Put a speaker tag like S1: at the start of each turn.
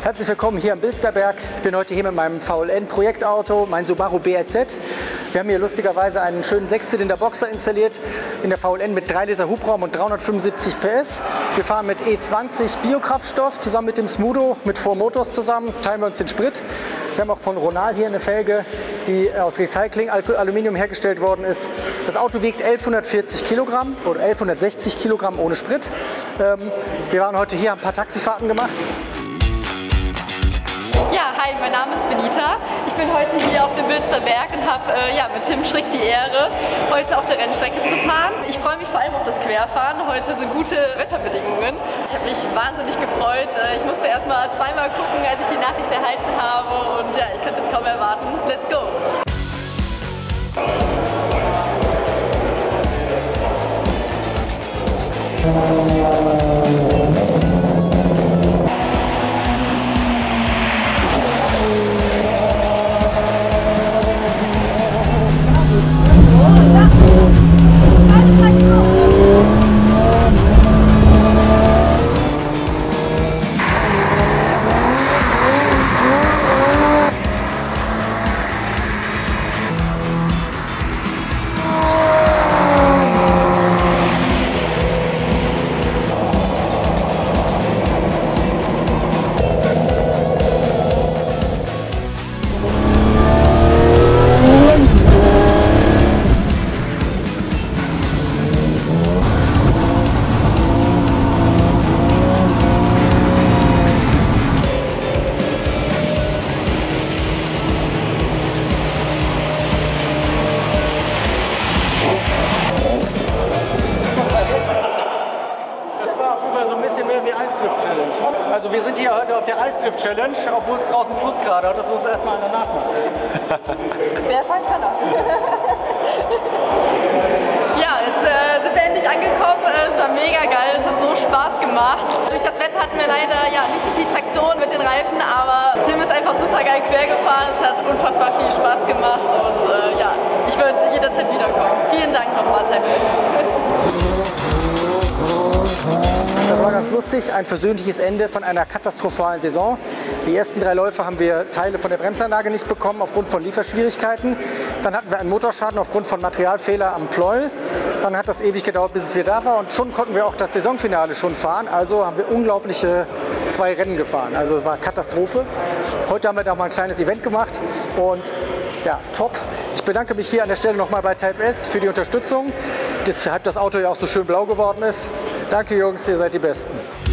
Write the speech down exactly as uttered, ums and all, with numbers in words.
S1: Herzlich willkommen hier am Bilsterberg. Ich bin heute hier mit meinem V L N-Projektauto, mein Subaru B R Z. Wir haben hier lustigerweise einen schönen Sechszylinder-Boxer installiert in der V L N mit drei Liter Hubraum und dreihundertfünfundsiebzig P S. Wir fahren mit E zwanzig Biokraftstoff zusammen mit dem Smudo, mit Four Motors zusammen, teilen wir uns den Sprit. Wir haben auch von Ronal hier eine Felge, die aus Recycling-Aluminium hergestellt worden ist. Das Auto wiegt elfhundertvierzig Kilogramm oder elfhundertsechzig Kilogramm ohne Sprit. Ähm, wir waren heute hier, haben ein paar Taxifahrten gemacht.
S2: Ja, hi, mein Name ist Benita. Ich bin heute hier auf dem Bilsterberg und habe äh, ja, mit Tim Schrick die Ehre, heute auf der Rennstrecke zu fahren. Ich freue mich vor allem auf das Querfahren. Heute sind gute Wetterbedingungen. Ich habe mich wahnsinnig gefreut. Ich musste erst mal zweimal gucken, als ich die Nachricht erhalten habe. Und ja, ich kann es jetzt kaum erwarten. Let's go!
S1: Also wir sind hier heute auf der Eisdrift-Challenge, obwohl es draußen Plusgrade hat, das muss erstmal einer nachmachen.
S2: Wer fängt kann er? Ja, jetzt äh, sind wir endlich angekommen, es war mega geil, es hat so Spaß gemacht. Durch das Wetter hatten wir leider ja, nicht so viel Traktion mit den Reifen, aber Tim ist einfach super geil quer gefahren, es hat unfassbar viel Spaß gemacht und äh, ja, ich würde jederzeit wiederkommen. Vielen Dank nochmal, Type S.
S1: Das war ganz lustig, ein versöhnliches Ende von einer katastrophalen Saison. Die ersten drei Läufe haben wir Teile von der Bremsanlage nicht bekommen aufgrund von Lieferschwierigkeiten. Dann hatten wir einen Motorschaden aufgrund von Materialfehler am Pleuel. Dann hat das ewig gedauert, bis es wieder da war und schon konnten wir auch das Saisonfinale schon fahren. Also haben wir unglaubliche zwei Rennen gefahren. Also es war Katastrophe. Heute haben wir da mal ein kleines Event gemacht und ja, top. Ich bedanke mich hier an der Stelle nochmal bei Type S für die Unterstützung, weshalb das Auto ja auch so schön blau geworden ist. Danke Jungs, ihr seid die Besten.